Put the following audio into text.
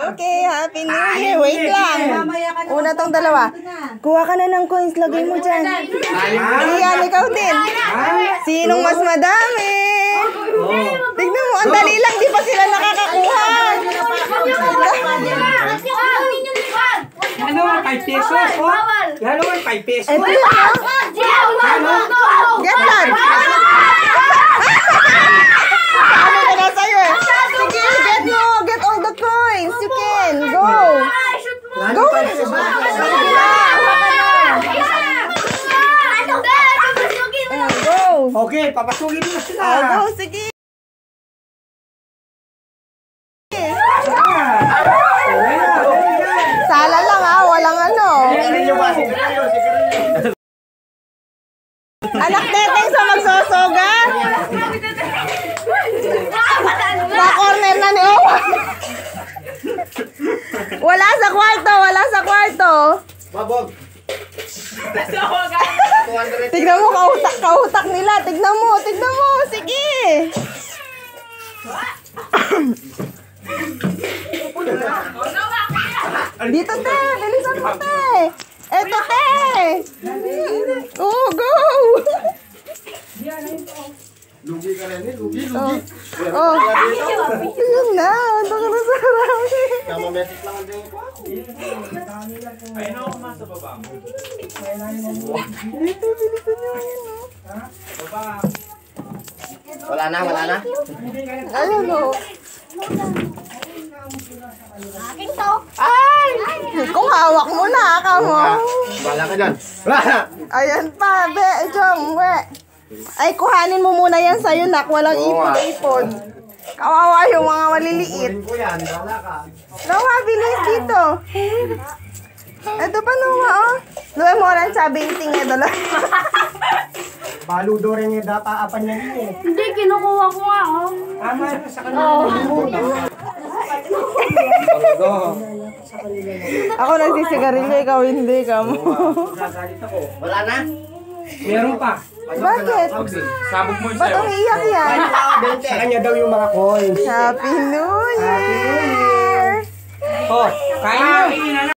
Okay, Happy New Year. Wait lang. Una tong dalawa. Kuha ka na ng coins. Lagay mo dyan. Iyan, ikaw din. Sinong mas madami? Tignan mo, ang dali lang. Di pa sila nakakakuha. Ano ang 5 pesos? Ano ang 5 pesos? Ito lang. Get that. Ano ka na sa'yo eh? Sige, get all the coins. You can. Go. Go. Go. Okay, papasukin mo sila. Go, sige. Sala lang walang ano. Anak teteng sa magsosoga. Na-corner na ni Owa. Wala sa kwarto. Babog. Tignan mo, kautak nila. Tignan mo. Sige. Dito, te. Bilisan mo, te. Eto, te. Oh, go. Lugi ka rin, lugi. Oh. Yun na. Ito ka na sa marami. Kamametik lang ang din ko. Ayun ako sa baba mo. Dito, bilisan nyo yun, oh. Wala na. Ayun, oh. Akin to. Ay! Kung hawak mo na, mo. Bala ka dyan. Ayan pa, be. Jom, we. Ay, kuhanin mo muna yan sa'yo, nak. Walang ipon. Kawawa yung mga maliliit. Kunin ko yan, bala ka. Noah, bilis dito. Ito pa, Noah, oh. Luwe mo rin sa binting ito lang. Baludo rin yung data apan niya rin eh. Hindi, kinukuha ko nga, oh. Tama sa kanila. Ako nagsisigarilyo, ikaw hindi ka mo. Gagalit ako. Wala na? Meron pa. Bakit? Sabog mo Ba't umiiyak yan? Sa kanya daw yung mga coins. Happy New Year! Oh, kain na.